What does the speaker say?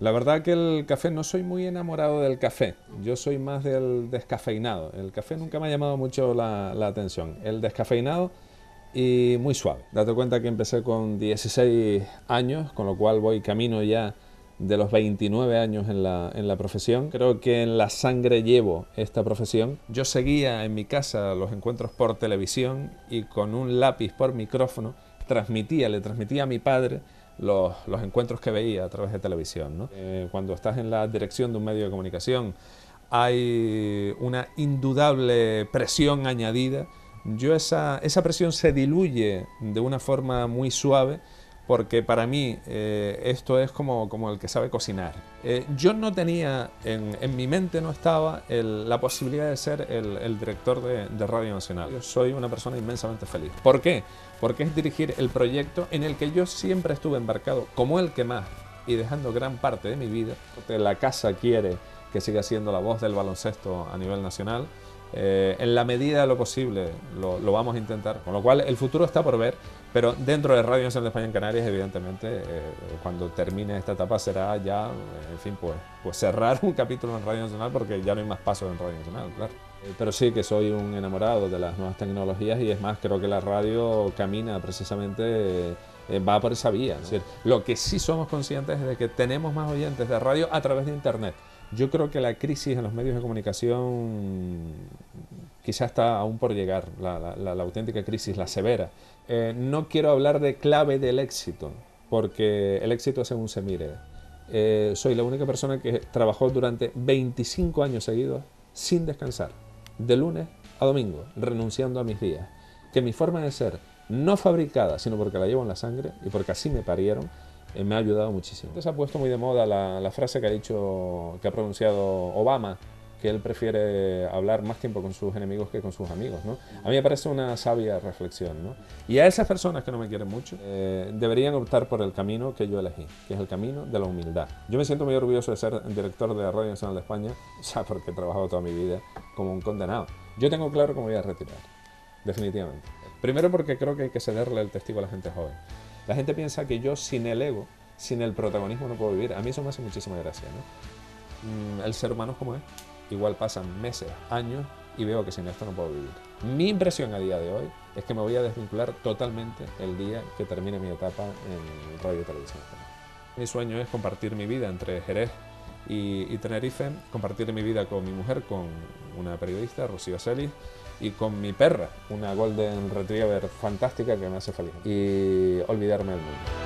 La verdad que el café, no soy muy enamorado del café, yo soy más del descafeinado. El café nunca me ha llamado mucho la atención. El descafeinado y muy suave. Date cuenta que empecé con 16 años, con lo cual voy camino ya de los 29 años en la profesión. Creo que en la sangre llevo esta profesión. Yo seguía en mi casa los encuentros por televisión y con un lápiz por micrófono le transmitía a mi padre los encuentros que veía a través de televisión, ¿no? Cuando estás en la dirección de un medio de comunicación hay una indudable presión añadida. Esa presión se diluye de una forma muy suave porque para mí esto es como el que sabe cocinar. Yo no tenía, en mi mente no estaba la posibilidad de ser el director de Radio Nacional. Yo soy una persona inmensamente feliz. ¿Por qué? Porque es dirigir el proyecto en el que yo siempre estuve embarcado como el que más y dejando gran parte de mi vida. La casa quiere que siga siendo la voz del baloncesto a nivel nacional. En la medida de lo posible lo vamos a intentar, con lo cual el futuro está por ver, pero dentro de Radio Nacional de España en Canarias, evidentemente, cuando termine esta etapa será ya, en fin, pues cerrar un capítulo en Radio Nacional porque ya no hay más pasos en Radio Nacional, claro. Pero sí que soy un enamorado de las nuevas tecnologías y es más, creo que la radio camina precisamente, va por esa vía, ¿no? Es decir, lo que sí somos conscientes es de que tenemos más oyentes de radio a través de Internet. Yo creo que la crisis en los medios de comunicación quizá está aún por llegar, la auténtica crisis, la severa. No quiero hablar de clave del éxito, porque el éxito es según se mire. Soy la única persona que trabajó durante 25 años seguidos sin descansar, de lunes a domingo, renunciando a mis días. Que mi forma de ser, no fabricada, sino porque la llevo en la sangre y porque así me parieron, me ha ayudado muchísimo. Entonces ha puesto muy de moda la frase que ha pronunciado Obama, que él prefiere hablar más tiempo con sus enemigos que con sus amigos, ¿no? A mí me parece una sabia reflexión, ¿no? Y a esas personas que no me quieren mucho, deberían optar por el camino que yo elegí, que es el camino de la humildad. Yo me siento muy orgulloso de ser director de Radio Nacional de España, ya porque he trabajado toda mi vida como un condenado. Yo tengo claro que me voy a retirar, definitivamente. Primero porque creo que hay que cederle el testigo a la gente joven. La gente piensa que yo sin el ego, sin el protagonismo no puedo vivir. A mí eso me hace muchísima gracia, ¿no? El ser humano es como es. Igual pasan meses, años y veo que sin esto no puedo vivir. Mi impresión a día de hoy es que me voy a desvincular totalmente el día que termine mi etapa en radio y televisión. Mi sueño es compartir mi vida entre Jerez y Tenerife, compartir mi vida con mi mujer, con una periodista, Rocío Celis, y con mi perra, una Golden Retriever fantástica que me hace feliz. Y olvidarme del mundo.